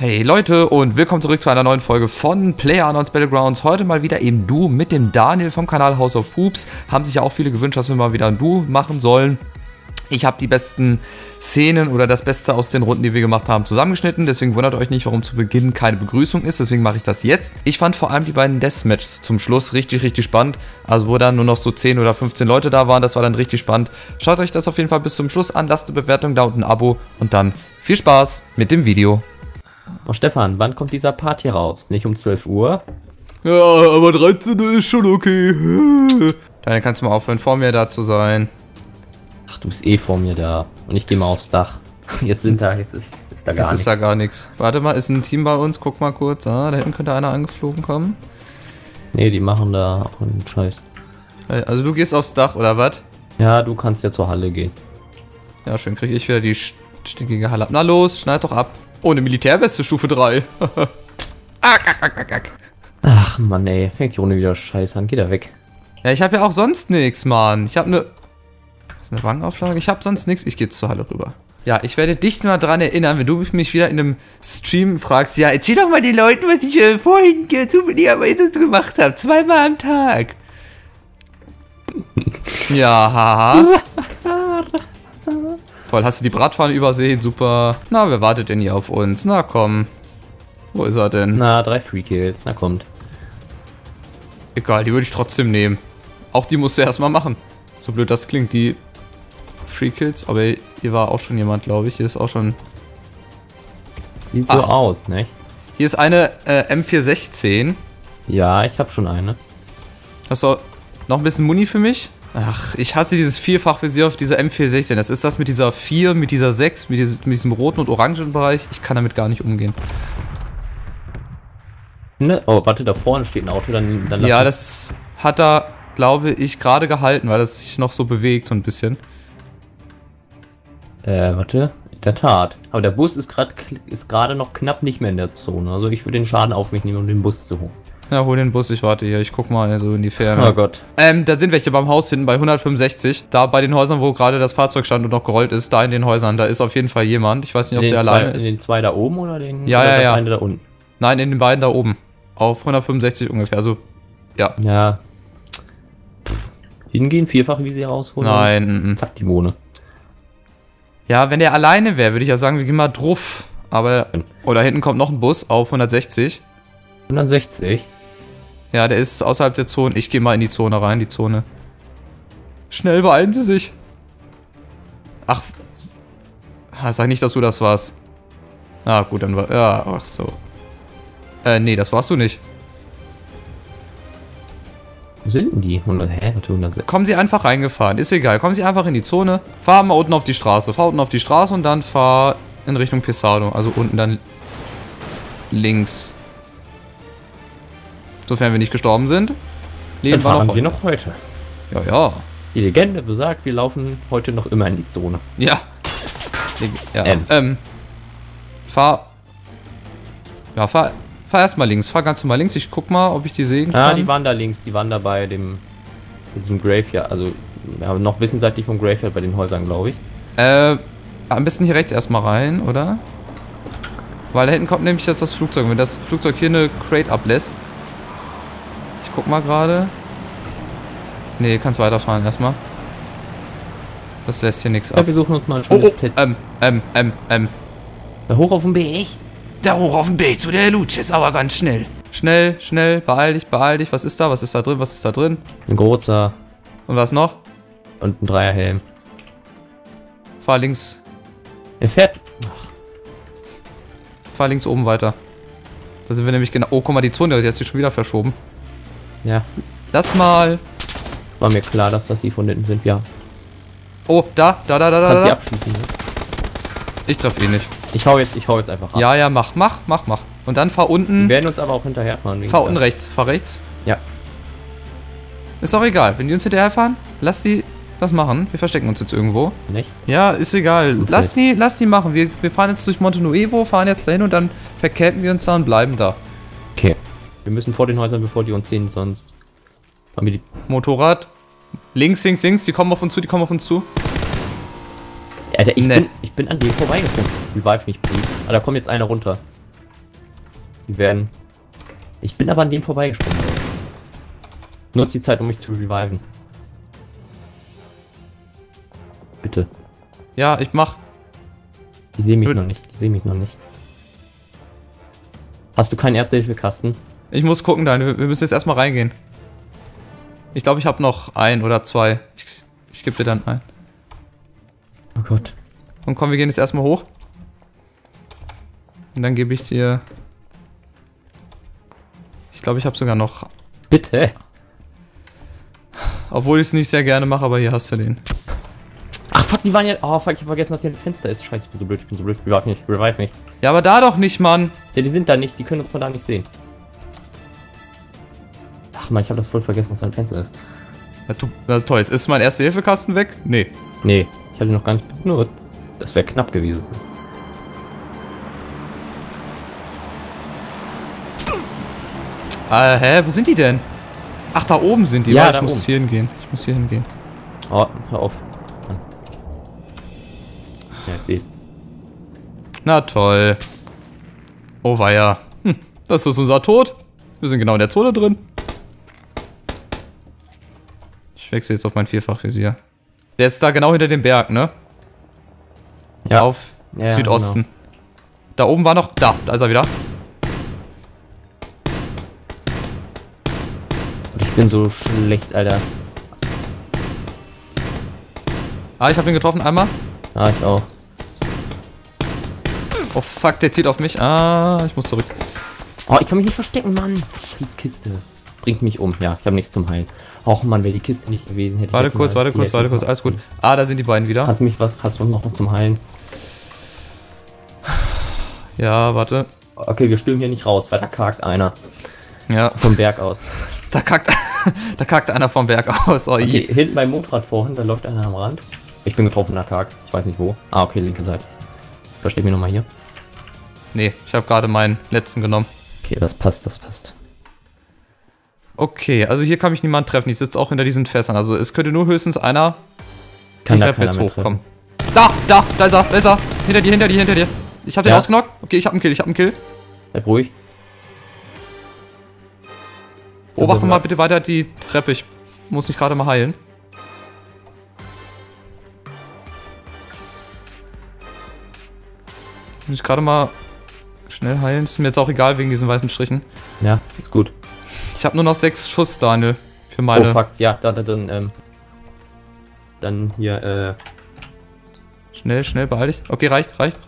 Hey Leute und willkommen zurück zu einer neuen Folge von PlayerUnknown's Battlegrounds. Heute mal wieder eben Du mit dem Daniel vom Kanal House of Poops. Haben sich ja auch viele gewünscht, dass wir mal wieder ein Du machen sollen. Ich habe die besten Szenen oder das Beste aus den Runden, die wir gemacht haben, zusammengeschnitten. Deswegen wundert euch nicht, warum zu Beginn keine Begrüßung ist. Deswegen mache ich das jetzt. Ich fand vor allem die beiden Deathmatches zum Schluss richtig spannend. Also wo dann nur noch so 10 oder 15 Leute da waren, das war dann richtig spannend. Schaut euch das auf jeden Fall bis zum Schluss an. Lasst eine Bewertung da und ein Abo. Und dann viel Spaß mit dem Video. Oh Stefan, wann kommt dieser Part hier raus? Nicht um 12 Uhr? Ja, aber 13 Uhr ist schon okay. Dann kannst du mal aufhören, vor mir da zu sein. Ach, du bist eh vor mir da. Und ich gehe mal aufs Dach. Jetzt ist da gar nichts. Jetzt ist da gar nichts. Warte mal, ist ein Team bei uns? Guck mal kurz. Ah, da hinten könnte einer angeflogen kommen. Nee, die machen da auch einen Scheiß. Also du gehst aufs Dach, oder was? Ja, du kannst ja zur Halle gehen. Ja, schön, kriege ich wieder die stinkige Halle ab. Na los, schneid doch ab. Ohne Militärweste, Stufe 3. Ach Mann ey, fängt die Runde wieder Scheiß an. Geh da weg. Ja, ich habe ja auch sonst nichts, Mann. Ich habe eine... Ist eine Wangenauflage? Ich habe sonst nichts. Ich gehe zur Halle rüber. Ja, ich werde dich mal dran erinnern, wenn du mich wieder in einem Stream fragst, ja, erzähl doch mal den Leuten, was ich vorhin zufälligerweise gemacht habe. 2-mal am Tag. Ja, haha. Toll, hast du die Bratpfanne übersehen? Super. Na, wer wartet denn hier auf uns? Na, komm. Wo ist er denn? Na, 3 Free Kills. Na, kommt. Egal, die würde ich trotzdem nehmen. Auch die musst du erstmal machen. So blöd das klingt, die Free Kills. Aber hier war auch schon jemand, glaube ich. Hier ist auch schon... Sieht so aus, ne? Hier ist eine M416. Ja, ich habe schon eine. Hast du noch ein bisschen Muni für mich? Ach, ich hasse dieses Vierfachvisier auf dieser M416. Das ist das mit dieser 4, mit dieser 6, mit diesem roten und orangen Bereich. Ich kann damit gar nicht umgehen. Ne? Oh, warte, da vorne steht ein Auto. Dann ja, das hat er, glaube ich, gerade gehalten, weil das sich noch so bewegt, so ein bisschen. Warte. In der Tat. Aber der Bus ist gerade noch knapp nicht mehr in der Zone. Also ich würde den Schaden auf mich nehmen, um den Bus zu holen. Ja, hol den Bus, ich warte hier. Ich guck mal so in die Ferne. Oh Gott. Da sind welche beim Haus hinten bei 165. Da bei den Häusern, wo gerade das Fahrzeug stand und noch gerollt ist. Da in den Häusern, da ist auf jeden Fall jemand. Ich weiß nicht, ob der alleine ist. In den 2 da oben oder den? Ja, oder ja. Eine da unten? Nein, in den beiden da oben. Auf 165 ungefähr. Also, ja. Ja. Hingehen, vierfach wie sie rausholen. Nein. Zack, die Bohne. Ja, wenn der alleine wäre, würde ich ja sagen, wir gehen mal drauf. Aber. Oder hinten kommt noch ein Bus auf 160. 160? Ja, der ist außerhalb der Zone. Ich gehe mal in die Zone rein, die Zone. Schnell, beeilen Sie sich. Ach. Sag nicht, dass du das warst. Ah, gut, dann war... Ja, ach so. Nee, das warst du nicht. Wo sind denn die? 100, hä? 160. Kommen Sie einfach reingefahren. Ist egal. Kommen Sie einfach in die Zone. Fahr mal unten auf die Straße. Fahr unten auf die Straße und dann fahr in Richtung Pesado. Also unten dann links. Sofern wir nicht gestorben sind. Leben wir noch heute. Ja, ja. Die Legende besagt, wir laufen heute noch immer in die Zone. Ja. Ja. Fahr erstmal links. Fahr ganz normal links. Ich guck mal, ob ich die sehen kann. Ah, die waren da links. Die waren da bei diesem Graveyard. Also, ja, noch ein bisschen seitlich vom Graveyard bei den Häusern, glaube ich. Am besten hier rechts erstmal rein, oder? Weil da hinten kommt nämlich jetzt das Flugzeug. Wenn das Flugzeug hier eine Crate ablässt. Ich guck mal gerade. Nee, kannst weiterfahren erstmal. Das lässt hier nichts ab. Ja, wir suchen uns mal ein schönes Pit. Da hoch auf den Berg. Da hoch auf den Berg zu der Lutsche ist aber ganz schnell. Schnell, beeil dich. Was ist da? Was ist da drin? Ein großer. Und was noch? Und ein Dreierhelm. Fahr links. Er fährt. Fahr links oben weiter. Da sind wir nämlich genau... Oh, guck mal, die Zone, die hat sich schon wieder verschoben. Ja. Lass mal. War mir klar, dass das die von hinten sind, ja. Oh, da. Kannst sie abschießen, ne? Ich treffe ihn nicht. Ich hau jetzt einfach ab. Ja, mach. Und dann fahr unten. Wir werden uns aber auch hinterherfahren. Fahr unten rechts. Fahr rechts. Ja. Ist auch egal. Wenn die uns hinterherfahren, lass die das machen. Wir verstecken uns jetzt irgendwo. Nicht? Ja, ist egal. Lass die machen. Wir fahren jetzt durch Monte Nuevo, fahren jetzt dahin und dann vercampen wir uns da und bleiben da. Okay. Wir müssen vor den Häusern, bevor die uns sehen, sonst haben wir die... Motorrad. Links, die kommen auf uns zu, Alter, ich bin an dem vorbeigesprungen. Revive mich, please. Ah, da kommt jetzt einer runter. Die werden... Ich bin aber an denen vorbeigesprungen. Nutz die Zeit, um mich zu reviven. Bitte. Ja, ich mach. Die sehen mich noch nicht. Die sehen mich noch nicht. Hast du keinen Erste-Hilfe-Kasten? Ich muss gucken, Daniel. Wir müssen jetzt erstmal reingehen. Ich glaube, ich habe noch 1 oder 2. Ich gebe dir dann ein. Oh Gott. Und komm, wir gehen jetzt erstmal hoch. Und dann gebe ich dir... Ich glaube, ich habe sogar noch... Bitte. Obwohl ich es nicht sehr gerne mache, aber hier hast du den. Ach fuck, die waren ja... Oh fuck, ich habe vergessen, dass hier ein Fenster ist. Scheiße, ich bin so blöd, ich bin so blöd. Revive mich. Ja, aber da doch nicht, Mann. Ja, die sind da nicht, die können uns von da nicht sehen. Ach man, ich habe das voll vergessen, dass da ein Fenster ist. Ja, das ist toll. Jetzt ist mein Erste-Hilfe-Kasten weg? Nee. Nee, ich habe den noch gar nicht benutzt. Das wäre knapp gewesen. Hä? Wo sind die denn? Ach, da oben sind die. Ja, Warte, da ich muss oben. hier hingehen. Ich muss hier hingehen. Oh, hör auf. Mann. Ja, ich seh's. Na toll. Oh weia. Das ist unser Tod. Wir sind genau in der Zone drin. Ich wechsle jetzt auf mein Vierfachvisier. Der ist da genau hinter dem Berg, ne? Ja. Auf Ja, Südosten. Da oben war noch... Da ist er wieder. Und ich bin so schlecht, Alter. Ah, ich habe ihn getroffen einmal. Ah, ich auch. Oh fuck, der zieht auf mich. Ah, ich muss zurück. Oh, ich kann mich nicht verstecken, Mann. Scheiß Kiste. Bringt mich um. Ja, ich habe nichts zum Heilen. Och Mann, wäre die Kiste nicht gewesen, hätte Warte ich kurz. Alles gut. Ah, da sind die beiden wieder. Hast du noch was zum Heilen? Ja, warte. Okay, wir stürmen hier nicht raus, weil da kargt einer. Ja, Vom Berg aus. da kackt einer vom Berg aus. Oh, Okay, hinten beim Motorrad vorhin, da läuft einer am Rand. Ich bin getroffen, da kargt. Ich weiß nicht wo. Ah, okay, linke Seite. Versteck mich nochmal hier. Nee, ich habe gerade meinen letzten genommen. Okay, das passt, das passt. Okay, also hier kann mich niemand treffen. Ich sitze auch hinter diesen Fässern. Also es könnte nur höchstens einer Kann die da Treppe keiner jetzt mehr hochkommen. Da ist er. Hinter dir. Ich hab den Ja. ausgenockt. Okay, ich hab einen Kill. Bleib ruhig. Beobachte mal bitte weiter die Treppe. Ich muss mich gerade mal heilen. Muss ich gerade mal schnell heilen. Ist mir jetzt auch egal wegen diesen weißen Strichen. Ja, ist gut. Ich habe nur noch 6 Schuss, Daniel. Für meine... Oh fuck, ja, dann hier, Schnell, beeil dich. Okay, reicht.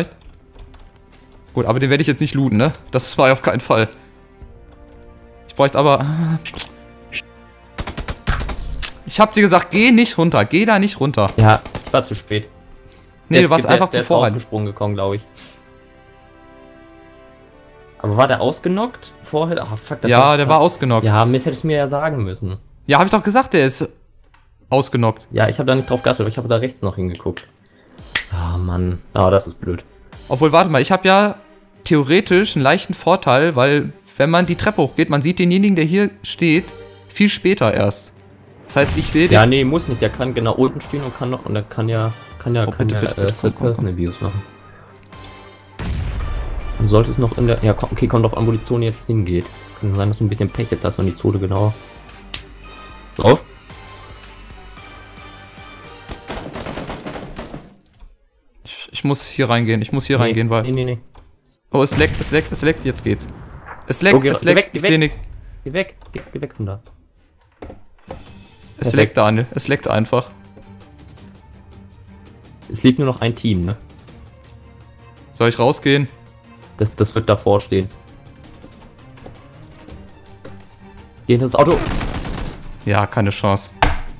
Gut, aber den werde ich jetzt nicht looten, ne? Das war auf keinen Fall. Ich bräuchte aber... Ich hab dir gesagt, geh nicht runter. Geh da nicht runter. ja, ich war zu spät. Nee, du warst einfach zu Der ist voran. rausgesprungen gekommen, glaube ich. Aber war der ausgenockt vorher? Ach, fuck, das Ja, der war ausgenockt. Ja, Mist, hättest du mir ja sagen müssen. Ja, hab ich doch gesagt, der ist ausgenockt. Ja, ich habe da nicht drauf geachtet, aber ich habe da rechts noch hingeguckt. Ah, Mann. Ah, das ist blöd. Obwohl, warte mal, ich habe ja theoretisch einen leichten Vorteil, weil wenn man die Treppe hochgeht, man sieht denjenigen, der hier steht, viel später erst. Das heißt, ich sehe den... Ja, nee, muss nicht. Der kann genau unten stehen und kann noch, und der kann ja bitte, komm. Third-Person-Abuse machen. Und sollte es noch in der... Ja, okay, kommt auf an, wo die Zone jetzt hingeht. Kann sein, dass du ein bisschen Pech jetzt hast und die Zone genau... Drauf? Ich muss hier reingehen, weil... Nee. Oh, es leckt, jetzt geht's. Es leckt, Okay, geh weg, ich sehe nichts. Geh weg von da. Es Perfekt. leckt, Daniel, es leckt einfach. Es liegt nur noch ein Team, ne? Soll ich rausgehen? Das wird davor stehen. Geh in das Auto. Ja, keine Chance.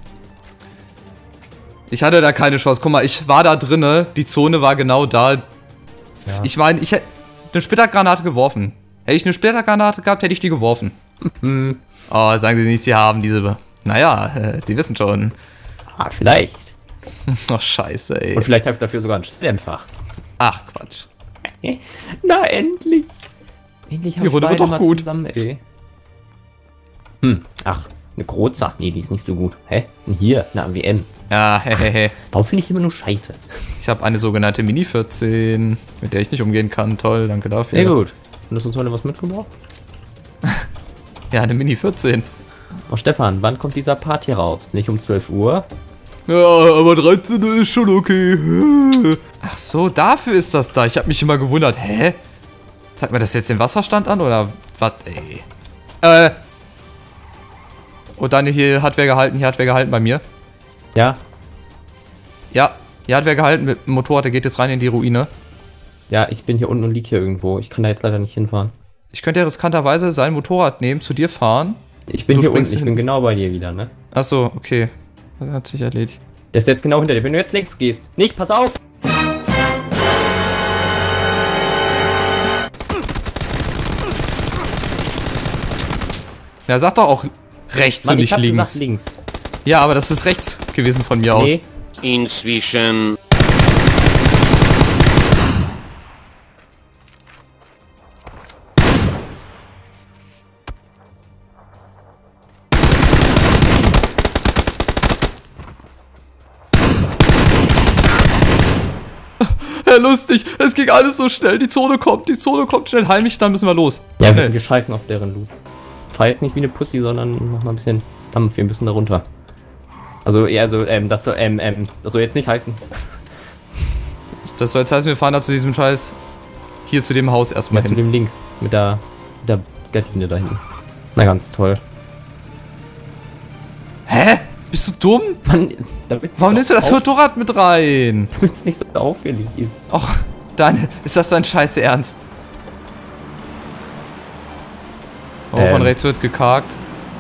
Ich hatte da keine Chance. Guck mal, ich war da drinne, die Zone war genau da. Ja. Ich meine, ich hätte eine Splittergranate geworfen. Hätte ich eine Splittergranate gehabt, hätte ich die geworfen. Oh, sagen Sie nicht, Sie haben diese... Naja, Sie wissen schon. Ah, vielleicht. Oh, scheiße, ey. Und vielleicht habe ich dafür sogar einen Schnelldämpfer. Ach, Quatsch. Na, endlich. Endlich Die Runde wird doch gut. zusammen, ey. Ach, eine Groza. Nee, die ist nicht so gut. Hä? Und hier, eine AWM. Ja, hehehe. Warum finde ich die immer nur scheiße? Ich habe eine sogenannte Mini 14, mit der ich nicht umgehen kann. Toll, danke dafür. Sehr gut. Und hast uns heute was mitgebracht? Ja, eine Mini 14. Oh, Stefan, wann kommt dieser Part hier raus? Nicht um 12 Uhr? Ja, aber 13 ist schon okay. Ach so, dafür ist das da. Ich habe mich immer gewundert. Hä? Zeigt mir das jetzt den Wasserstand an oder was, ey? Oh, Daniel, hier hat wer gehalten bei mir. Ja? Ja, hier hat wer gehalten mit dem Motorrad, der geht jetzt rein in die Ruine. Ja, ich bin hier unten und lieg hier irgendwo. Ich kann da jetzt leider nicht hinfahren. Ich könnte ja riskanterweise sein Motorrad nehmen, zu dir fahren. Ich bin Du hier unten, springst ich bin genau bei dir wieder, ne? Ach so, okay. Das hat sich erledigt. Der ist jetzt genau hinter dir. Wenn du jetzt links gehst. Nicht, pass auf! Ja, sag doch auch rechts Mann, und ich nicht hab links. gesagt links. Ja, aber das ist rechts gewesen von mir aus. Nee. Inzwischen. Ja, lustig. Es ging alles so schnell. Die Zone kommt schnell. Heil mich, dann müssen wir los. Ja, Schnell. wir scheißen auf deren Loot. Feiert nicht wie eine Pussy, sondern mach mal ein bisschen Dampf hier ein bisschen darunter. Also, eher so, das soll jetzt nicht heißen. Das soll jetzt heißen, wir fahren da zu diesem Scheiß. Hier zu dem Haus erstmal Mal zu hin. dem links. Mit der Gardine da hinten. Na, ganz toll. Hä? Bist du dumm? Mann, Warum nimmst du das Motorrad mit rein? Damit es nicht so auffällig ist. Och, Daniel, ist das dein Scheiße Ernst? Oh, von rechts wird gekarkt.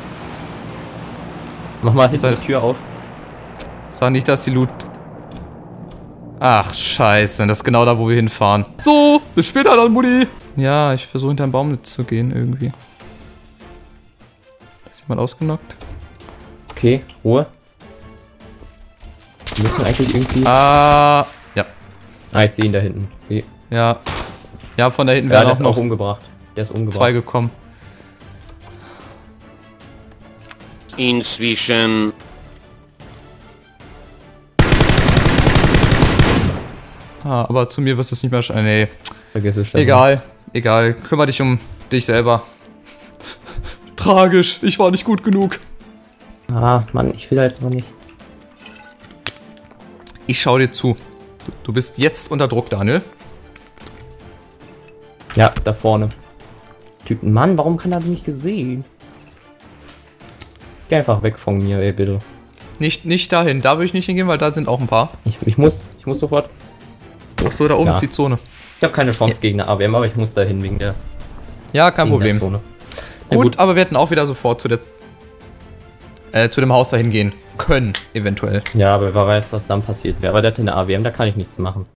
Mach mal hinten Seid- die Tür auf. Sag nicht, dass die Loot... Ach, scheiße. Das ist genau da, wo wir hinfahren. So, bis später dann, Mutti. Ja, ich versuche hinter den Baum zu gehen, irgendwie. Ist jemand ausgenockt? Okay, Ruhe. Wir müssen eigentlich irgendwie... Ja. Ah, ich sehe ihn da hinten. Ja. Ja, von da hinten Ja, werden der auch ist noch auch umgebracht. Der ist umgebracht. zwei gekommen. Inzwischen. Ah, aber zu mir wirst du es nicht mehr schaffen. Nee. Vergiss es, Stefan. Egal. Kümmer dich um dich selber. Tragisch. Ich war nicht gut genug. Ah, Mann, ich will da jetzt noch nicht. Ich schau dir zu. Du bist jetzt unter Druck, Daniel. Ja, da vorne. Typen. Mann, warum kann er mich gesehen? Geh einfach weg von mir, ey, bitte. Nicht dahin. Da würde ich nicht hingehen, weil da sind auch ein paar. Ich muss sofort. Ach so, da oben Ja. ist die Zone. Ich habe keine Chance gegen eine AWM, aber ich muss da hin wegen der, Ja, kein wegen der Problem. Zone. Na Gut, aber wir hätten auch wieder sofort zu dem Haus dahin gehen können, eventuell. Ja, aber wer weiß, was dann passiert wäre. Aber der hat eine AWM, da kann ich nichts machen.